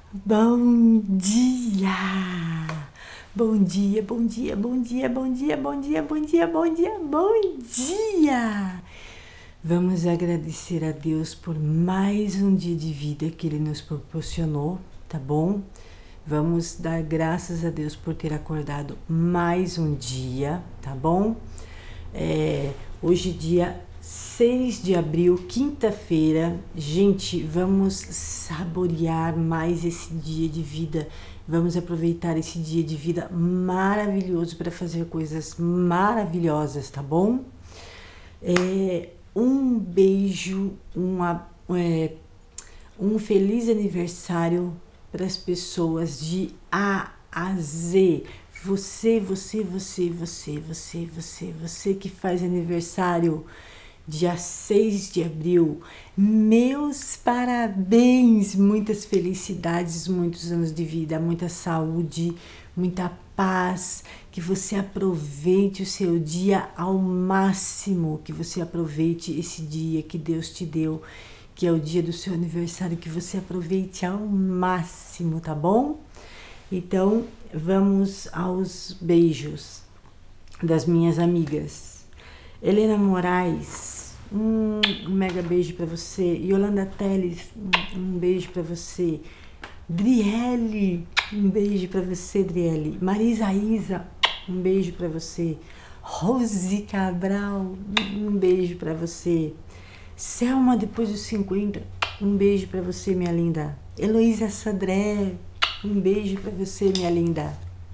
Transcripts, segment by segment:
Bom dia! Bom dia, bom dia, bom dia, bom dia, bom dia, bom dia, bom dia, bom dia! Vamos agradecer a Deus por mais um dia de vida que Ele nos proporcionou, tá bom? Vamos dar graças a Deus por ter acordado mais um dia, tá bom? Hoje dia 6 de abril, quinta-feira. Gente, vamos saborear mais esse dia de vida. Vamos aproveitar esse dia de vida maravilhoso para fazer coisas maravilhosas, tá bom? Um beijo, um feliz aniversário para as pessoas de A a Z. Você que faz aniversário dia 6 de abril, meus parabéns, muitas felicidades, muitos anos de vida, muita saúde, muita paz, que você aproveite o seu dia ao máximo, que você aproveite esse dia que Deus te deu, que é o dia do seu aniversário, que você aproveite ao máximo, tá bom? Então, vamos aos beijos das minhas amigas. Helena Moraes, um mega beijo para você. Yolanda Teles, um beijo para você. Driele, um beijo para você, Driele. Marisa Isa, um beijo para você. Rose Cabral, um beijo para você. Selma, depois dos 50, um beijo para você, minha linda. Heloísa Sandré, um beijo para você, minha linda.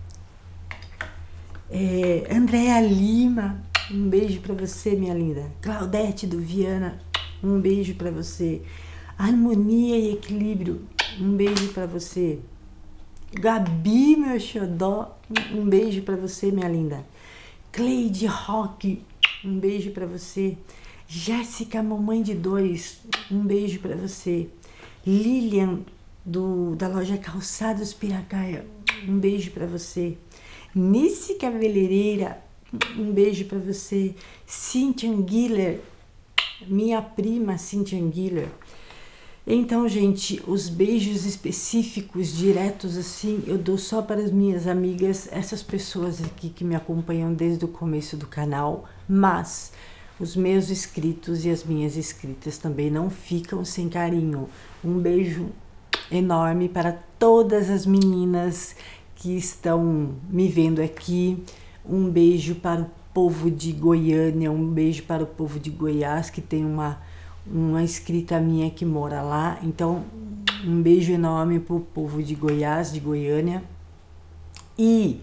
Andréa Lima, um beijo para você, minha linda. Claudete do Viana, um beijo para você. Harmonia e Equilíbrio, um beijo para você. Gabi, meu xodó, um beijo para você, minha linda. Cleide Roque, um beijo para você. Jéssica, mamãe de dois, um beijo para você. Lilian, da loja Calçados Piracaia, um beijo para você. Nice Cabeleireira, um beijo para você. Cynthia Anguiller, minha prima Cynthia Anguiller. Então, gente, os beijos específicos, diretos assim, eu dou só para as minhas amigas, essas pessoas aqui que me acompanham desde o começo do canal, mas os meus inscritos e as minhas inscritas também não ficam sem carinho. Um beijo enorme para todas as meninas que estão me vendo aqui. Um beijo para o povo de Goiânia, um beijo para o povo de Goiás, que tem uma inscrita minha que mora lá. Então, um beijo enorme para o povo de Goiás, de Goiânia. E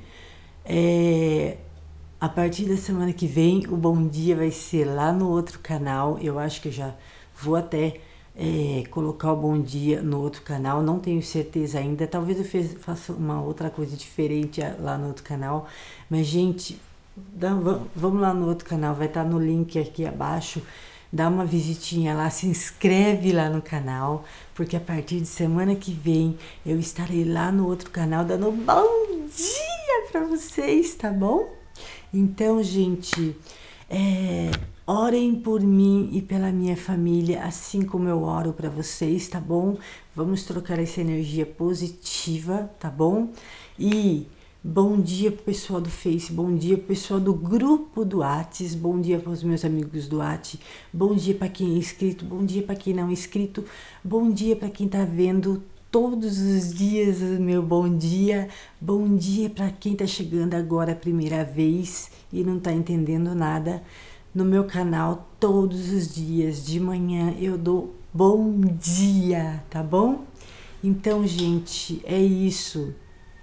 a partir da semana que vem, o Bom Dia vai ser lá no outro canal. Eu acho que eu já vou até colocar o Bom Dia no outro canal. Não tenho certeza ainda. Talvez eu faça uma outra coisa diferente lá no outro canal. Mas, gente, vamos lá no outro canal. Vai estar no link aqui abaixo. Dá uma visitinha lá, se inscreve lá no canal, porque a partir de semana que vem eu estarei lá no outro canal dando um bom dia para vocês, tá bom? Então, gente, orem por mim e pela minha família, assim como eu oro para vocês, tá bom? Vamos trocar essa energia positiva, tá bom? E bom dia pro pessoal do Face, bom dia pro pessoal do grupo do Whats, bom dia para os meus amigos do Whats, bom dia para quem é inscrito, bom dia para quem não é inscrito, bom dia para quem tá vendo todos os dias o meu bom dia para quem tá chegando agora a primeira vez e não tá entendendo nada. No meu canal, todos os dias de manhã eu dou bom dia, tá bom? Então, gente, é isso.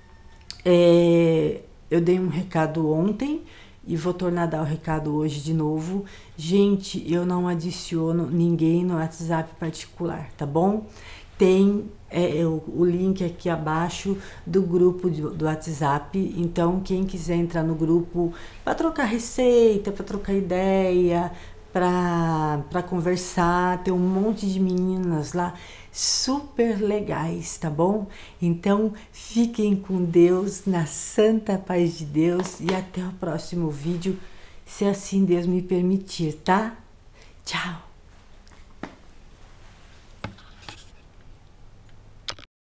Eu dei um recado ontem e vou tornar a dar o recado hoje de novo. Gente, eu não adiciono ninguém no WhatsApp particular, tá bom? Tem o link aqui abaixo do grupo do WhatsApp. Então, quem quiser entrar no grupo para trocar receita, para trocar ideia, para conversar, tem um monte de meninas lá super legais, tá bom? Então, fiquem com Deus, na santa paz de Deus e até o próximo vídeo, se assim Deus me permitir, tá? Tchau!